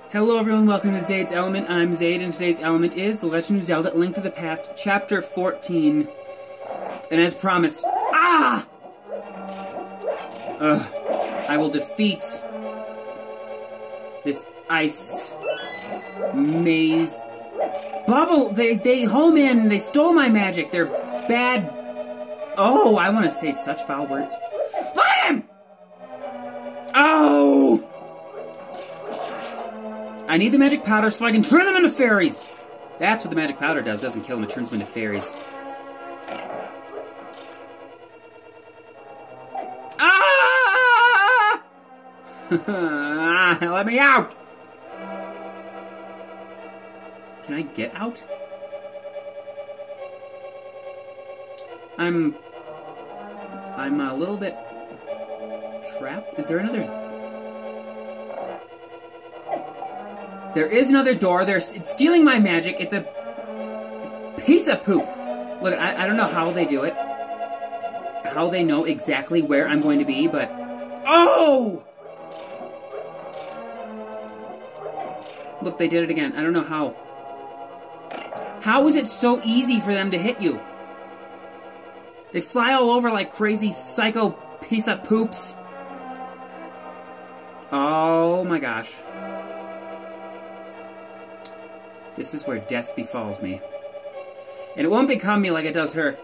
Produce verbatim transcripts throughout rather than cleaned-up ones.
Hello everyone, welcome to Zade's Element. I'm Zade, and today's element is The Legend of Zelda: A Link to the Past, Chapter fourteen. And as promised... Ah! Ugh. I will defeat this ice maze. Bubble! They, they home in! They stole my magic! They're bad... Oh, I want to say such foul words. Let him! Oh! I need the magic powder so I can turn them into fairies! That's what the magic powder does. It doesn't kill them, it turns them into fairies. Ah! Let me out! Can I get out? I'm... I'm a little bit... trapped? Is there another... There is another door. They're it's stealing my magic. It's a piece of poop. Look, I, I don't know how they do it. How they know exactly where I'm going to be, but... Oh! Look, they did it again. I don't know how. How is it so easy for them to hit you? They fly all over like crazy psycho piece of poops. Oh my gosh. This is where death befalls me. And it won't become me like it does her.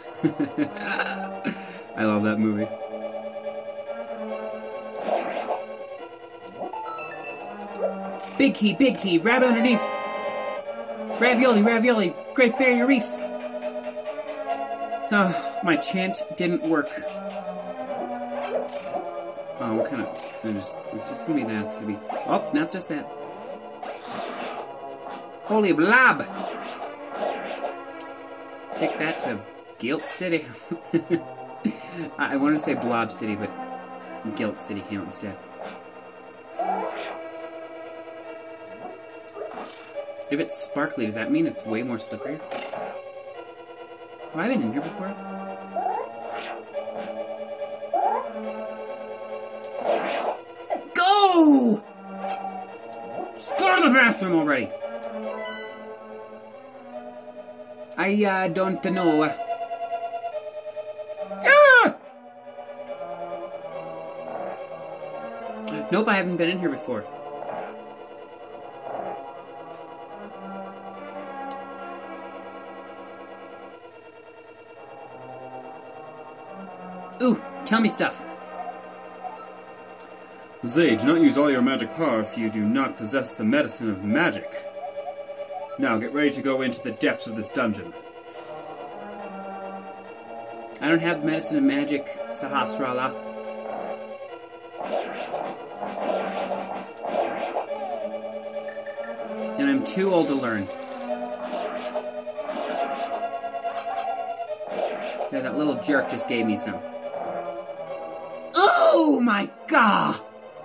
I love that movie. Big key, big key, rabbit underneath. Ravioli, ravioli, Great Barrier Reef. Oh, my chant didn't work. Oh, what kind of... There's, it's just gonna be that. It's gonna be... Oh, not just that. Holy blob! Take that to Guilt City. I wanted to say Blob City, but Guilt City came out instead. If it's sparkly, does that mean it's way more slippery? Have I been in here before? Go! Just go to the bathroom already! I, uh, don't know. Ah! Nope, I haven't been in here before. Ooh, tell me stuff. Zade, do not use all your magic power if you do not possess the medicine of magic. Now, get ready to go into the depths of this dungeon. I don't have the medicine of magic, Sahasrara. And I'm too old to learn. Yeah, that little jerk just gave me some. Oh my god!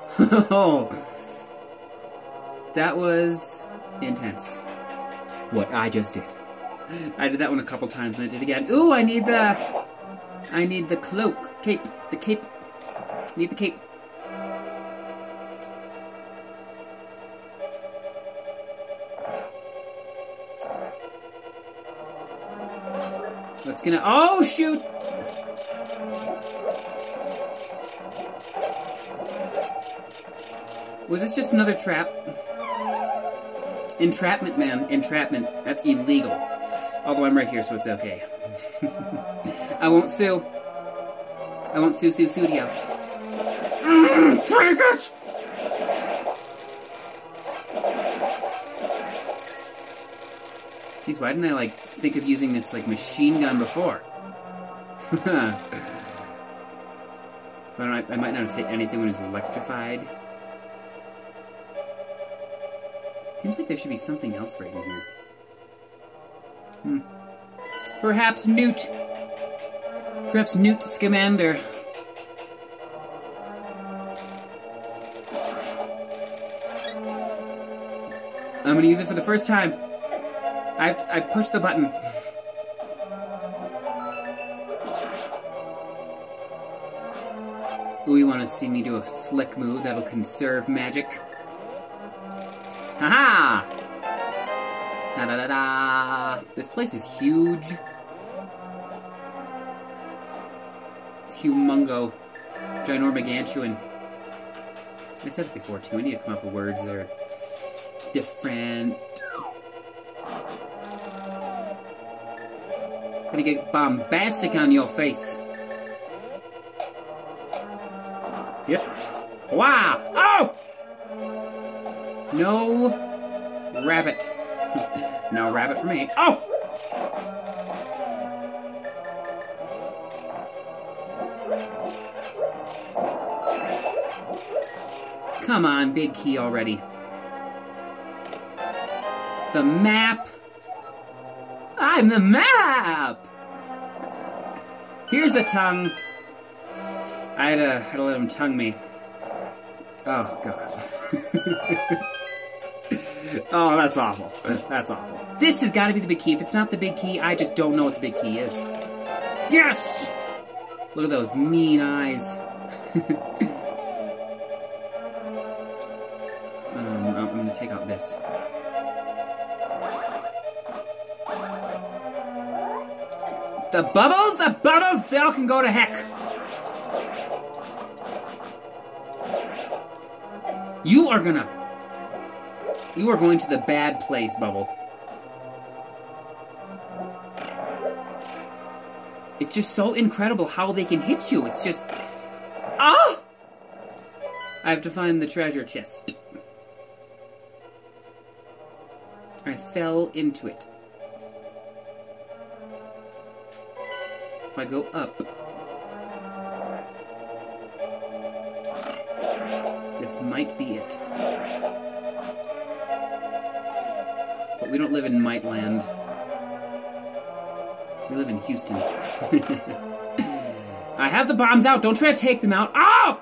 That was intense. What I just did. I did that one a couple times and I did it again. Ooh, I need the... I need the cloak. Cape. The cape. I need the cape. What's gonna... Oh, shoot! Was this just another trap? Entrapment, man. Entrapment. That's illegal. Although I'm right here, so it's okay. I won't sue. I won't sue, sue, studio. Mm, take it! Jeez, why didn't I, like, think of using this, like, machine gun before? I, don't know, I might not have hit anything when it was electrified. Seems like there should be something else right in here. Hmm. Perhaps Newt. Perhaps Newt Scamander. I'm gonna use it for the first time. I I pushed the button. Ooh, you want to see me do a slick move that'll conserve magic? Haha! Da da da da! This place is huge. It's humongo. Ginormagantuan. I said it before too. I need to come up with words that are different. Gonna get bombastic on your face. Yep. Wow! Oh! No rabbit. No rabbit for me. Oh! Come on, big key already. The map. I'm the map! Here's the tongue. I had to, had to let him tongue me. Oh, God. Oh, that's awful. That's awful. This has got to be the big key. If it's not the big key, I just don't know what the big key is. Yes! Look at those mean eyes. um, I'm going to take out this. The bubbles, the bubbles, they all can go to heck. You are gonna... You are going to the bad place, Bubble. It's just so incredible how they can hit you. It's just... Ah! I have to find the treasure chest. I fell into it. If I go up... This might be it. But we don't live in Mightland. We live in Houston. I have the bombs out. Don't try to take them out. Oh!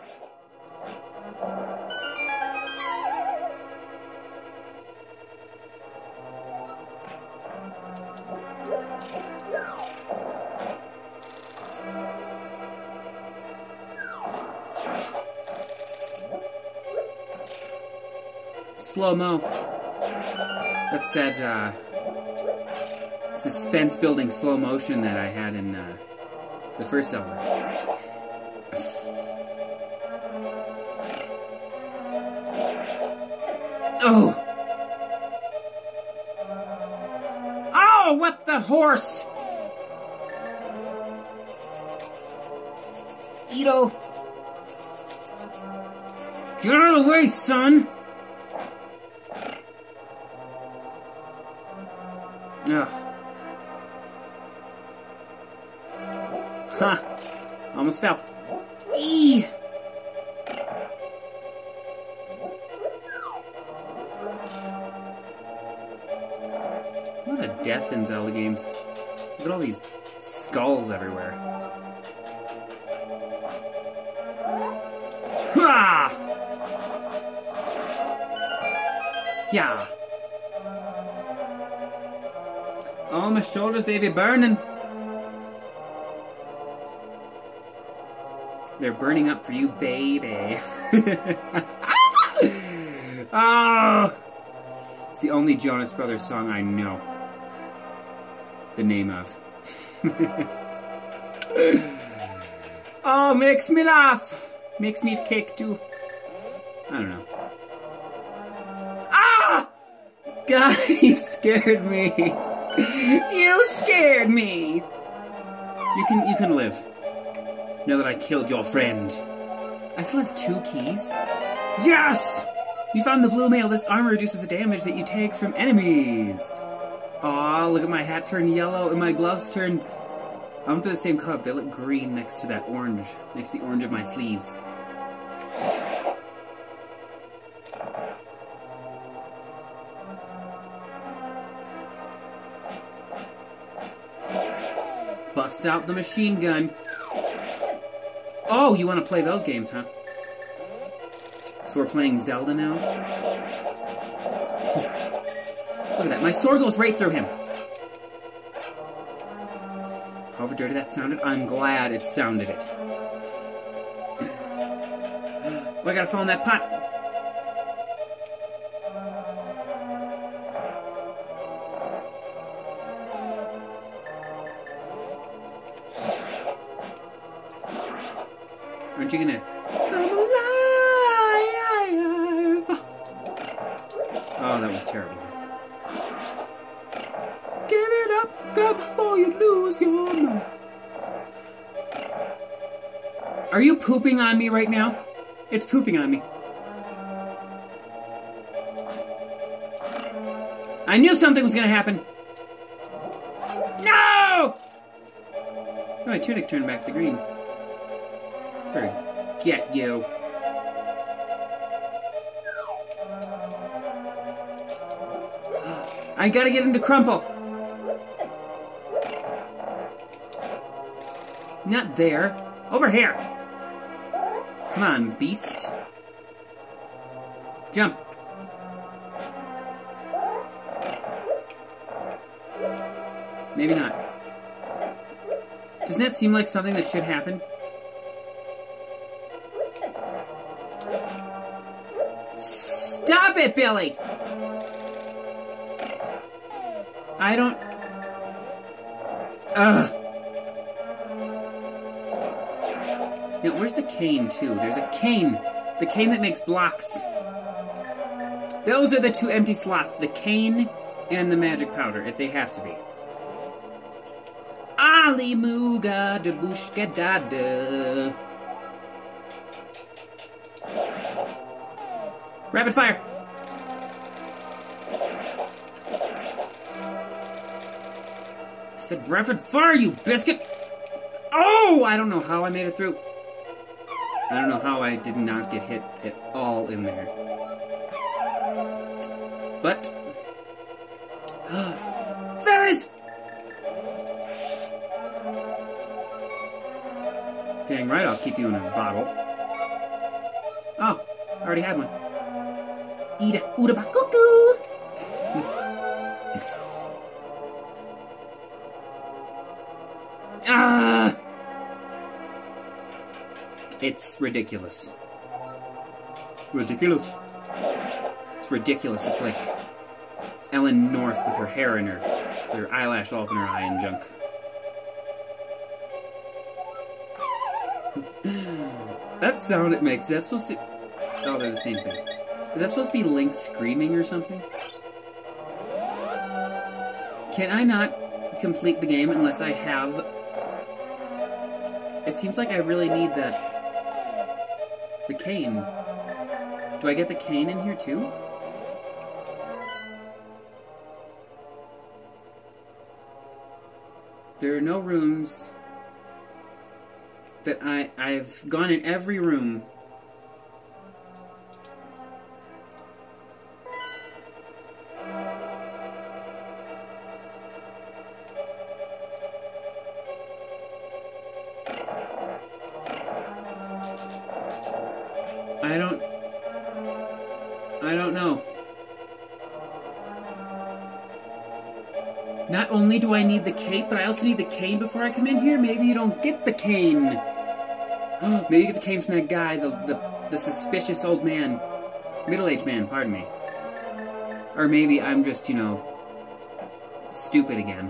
Slow-mo. That's that, uh, suspense-building slow motion that I had in, uh, the first Zelda. Oh! Oh, what the horse! Ito! Get out of the way, son! Ugh. Ha! Almost fell. Eee! What a death in Zelda games. Look at all these skulls everywhere. Ha! Yeah. Oh, my shoulders, they be burning. They're burning up for you, baby. Oh! It's the only Jonas Brothers song I know the name of. Oh, makes me laugh. Makes me eat cake, too. I don't know. Ah! God, he scared me. You scared me! You can, you can live. Now that I killed your friend. I still have two keys. Yes! You found the blue mail. This armor reduces the damage that you take from enemies. Aw, look at my hat turn yellow and my gloves turn... I went to the same club. They look green next to that orange. Next to the orange of my sleeves. Bust out the machine gun. Oh, you want to play those games, huh? So we're playing Zelda now? Look at that. My sword goes right through him. However dirty that sounded, I'm glad it sounded it. Oh, I gotta fall in that pot. Aren't you gonna come alive? Oh, that was terrible. Give it up, girl, before you lose your mind. Are you pooping on me right now? It's pooping on me. I knew something was gonna happen. No! Oh, my tunic turned back to green. Forget you. I gotta get him to crumple. Not there. Over here. Come on, beast. Jump. Maybe not. Doesn't that seem like something that should happen? Stop it, Billy! I don't... Ugh. You know, where's the cane, too? There's a cane. The cane that makes blocks. Those are the two empty slots. The cane and the magic powder, if they have to be. Ali Muga de Bushka Dada. Rapid fire! I said rapid fire, you biscuit! Oh! I don't know how I made it through. I don't know how I did not get hit at all in there. But... Fairies! Dang right, I'll keep you in a bottle. Oh, I already had one. Ida Udabakuku! Ah! It's ridiculous. Ridiculous. It's ridiculous. It's like Ellen North with her hair in her, her eyelash all up in her eye and junk. That sound it makes, is that supposed to... Oh, they're the same thing. Is that supposed to be Link screaming or something? Can I not complete the game unless I have... It seems like I really need that... The cane. Do I get the cane in here too? There are no rooms... that I, I've gone in every room. I don't... I don't know. Not only do I need the cape, but I also need the cane before I come in here. Maybe you don't get the cane. Maybe you get the cane from that guy, the, the, the suspicious old man. Middle-aged man, pardon me. Or maybe I'm just, you know, stupid again.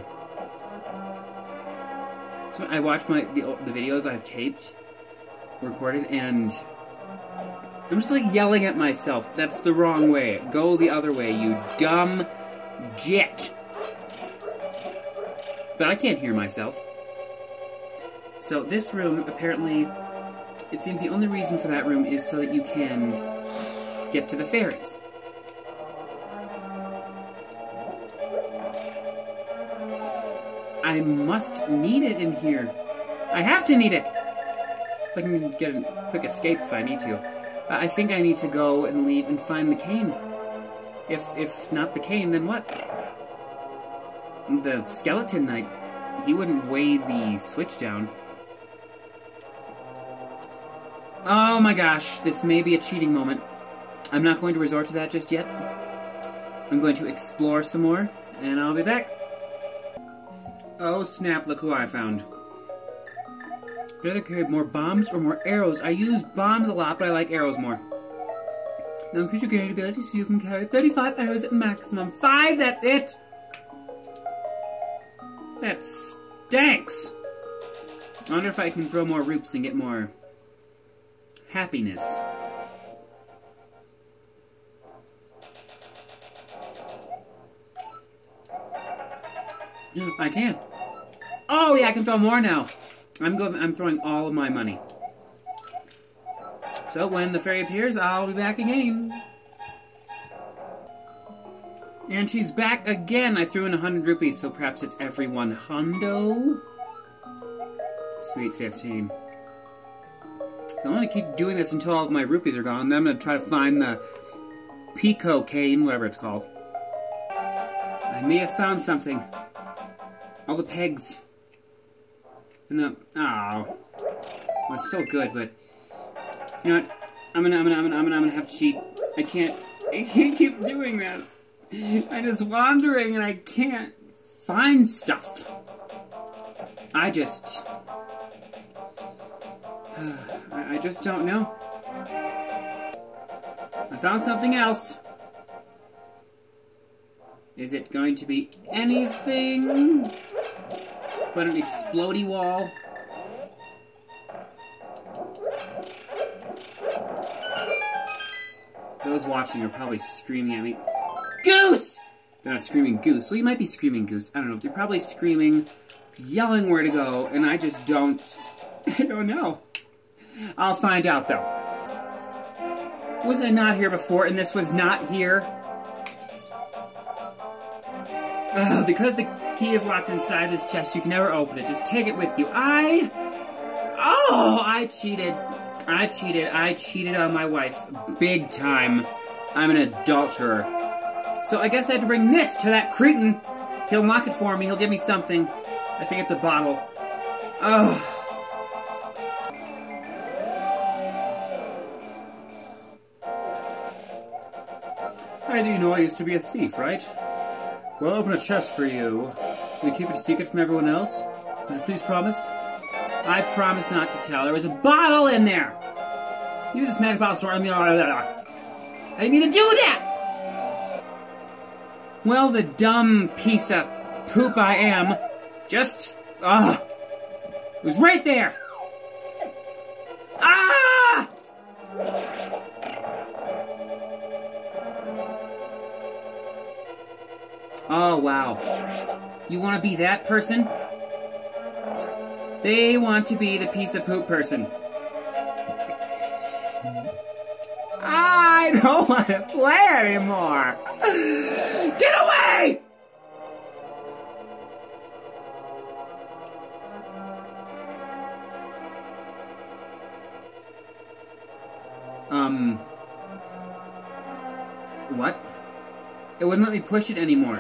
So I watched my the, the videos I've taped, recorded, and I'm just like yelling at myself. That's the wrong way. Go the other way, you dumb jit. But I can't hear myself. So this room, apparently, it seems the only reason for that room is so that you can get to the fairies. I must need it in here. I have to need it! If I can get a quick escape if I need to. Uh, I think I need to go and leave and find the cane. If, if not the cane, then what? The skeleton knight, he wouldn't weigh the switch down. Oh my gosh, this may be a cheating moment. I'm not going to resort to that just yet. I'm going to explore some more, and I'll be back. Oh snap, look who I found. Would I rather carry more bombs or more arrows? I use bombs a lot, but I like arrows more. Now increase your carrying ability so you can carry thirty-five arrows at maximum. Five, that's it! That stinks! I wonder if I can throw more roots and get more happiness. I can. Oh yeah, I can throw more now. I'm going. I'm throwing all of my money. So when the fairy appears, I'll be back again. And she's back again. I threw in a hundred rupees, so perhaps it's every one hundo. Sweet fifteen. I'm gonna keep doing this until all of my rupees are gone. Then I'm gonna try to find the Pico cane, whatever it's called. I may have found something. All the pegs. And the oh, well, it's still good, but you know what? I'm gonna, I'm gonna, I'm gonna, I'm gonna, I'm gonna have to cheat. I can't, I can't keep doing this. I'm just wandering and I can't find stuff. I just, I, I just don't know. I found something else. Is it going to be anything but an explodey wall? Those watching are probably screaming at me, "Goose!" They're not screaming goose. Well, you might be screaming goose. I don't know. They're probably screaming, yelling where to go, and I just don't, I don't know. I'll find out, though. Was I not here before, and this was not here? Ugh, because the key is locked inside this chest, you can never open it. Just take it with you. I... Oh, I cheated. I cheated. I cheated on my wife. Big time. I'm an adulterer. So I guess I had to bring this to that cretin. He'll unlock it for me. He'll give me something. I think it's a bottle. Oh. I do know I used to be a thief, right? Well, I'll open a chest for you. Will you keep it a secret from everyone else? Would you please promise? I promise not to tell. There was a bottle in there! Use this magic bottle store. I didn't mean to do that! Well, the dumb piece of poop I am, just... Ah! Uh, it was right there! Ah! Oh, wow. You want to be that person? They want to be the piece of poop person. I don't want to play anymore! Get away! Um... What? It wouldn't let me push it anymore.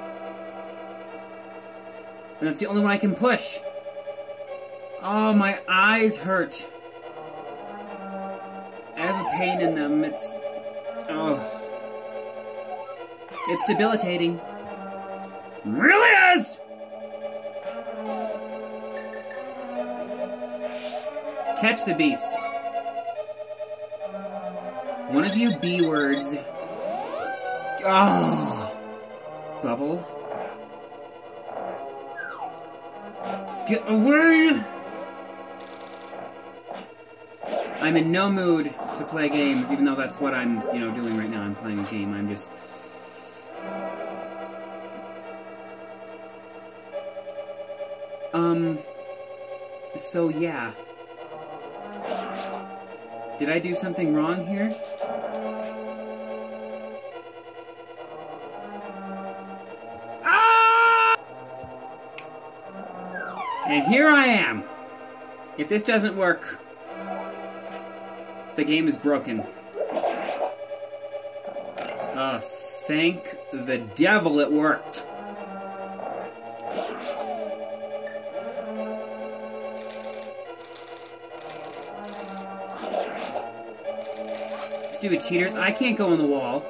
And that's the only one I can push. Oh, my eyes hurt. I have a pain in them. It's... Oh. It's debilitating. Really is! Catch the beasts. One of you B words. Oh. Bubble. Get away! I'm in no mood to play games, even though that's what I'm, you know, doing right now. I'm playing a game. I'm just... Um... So, yeah. Did I do something wrong here? Ah! And here I am. If this doesn't work... The game is broken. Oh, thank the devil it worked. Stupid cheaters, I can't go on the wall.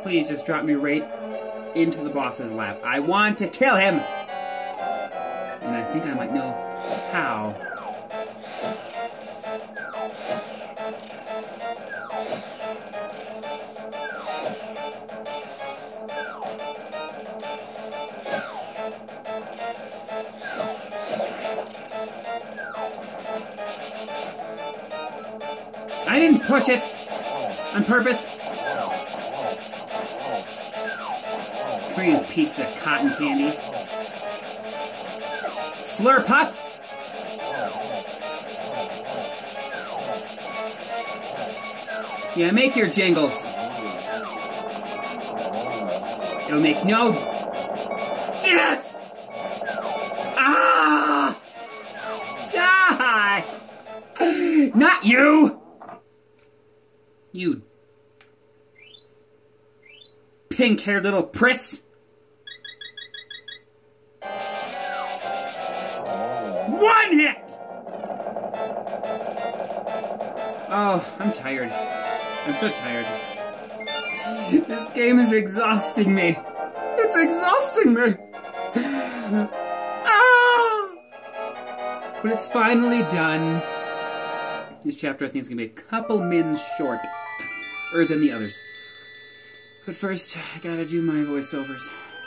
Please just drop me right into the boss's lap. I want to kill him! And I think I might know how. I didn't push it on purpose. Come here, you piece of cotton candy. Slurpuff! Yeah, make your jingles. It'll make no death! Ah! Die! Not you! You pink-haired little priss. One hit! Oh, I'm tired. I'm so tired. This game is exhausting me. It's exhausting me. Ah! But it's finally done. This chapter I think is going to be a couple mins short. Or than the others. But first, I gotta do my voiceovers.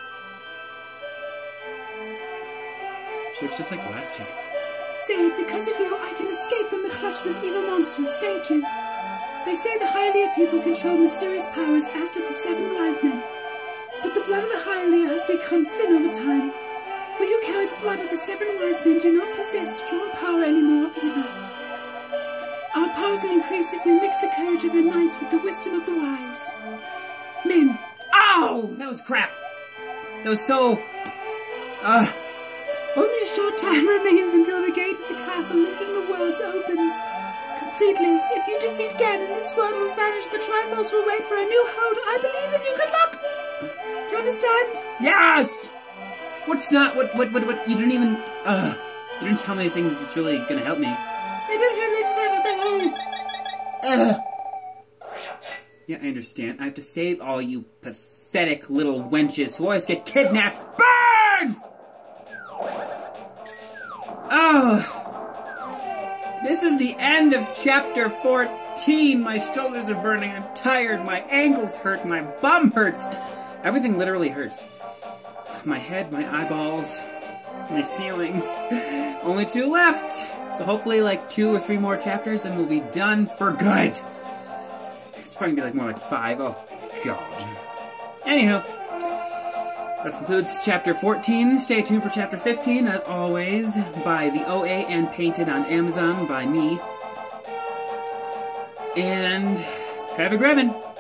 She looks just like the last chick. Zade, because of you, I can escape from the clutches of evil monsters. Thank you. They say the Hylia people control mysterious powers, as did the seven wise men. But the blood of the Hylia has become thin over time. We who carry the blood of the seven wise men do not possess strong power anymore either. Our powers will increase if we mix the courage of the knights with the wisdom of the wise men. Oh! That was crap! That was so... Uh... Only a short time remains until the gate of the castle linking the worlds opens completely. If you defeat Ganon, this world will vanish. The Triforce will wait for a new hold. I believe in you. Good luck! Do you understand? Yes! What's not... What, what, what, what... You didn't even... Uh... You didn't tell me anything that's really gonna help me. I don't hear the... Ugh. Yeah, I understand. I have to save all you pathetic little wenches who always get kidnapped. Burn! Oh. This is the end of chapter fourteen. My shoulders are burning. I'm tired. My ankles hurt. My bum hurts. Everything literally hurts. My head, my eyeballs, my feelings. Only two left. So hopefully like two or three more chapters and we'll be done for good. It's probably gonna be like more like five. Oh, God. Anywho, this concludes chapter fourteen. Stay tuned for chapter fifteen, as always, by the O A and painted on Amazon by me. And have a great one.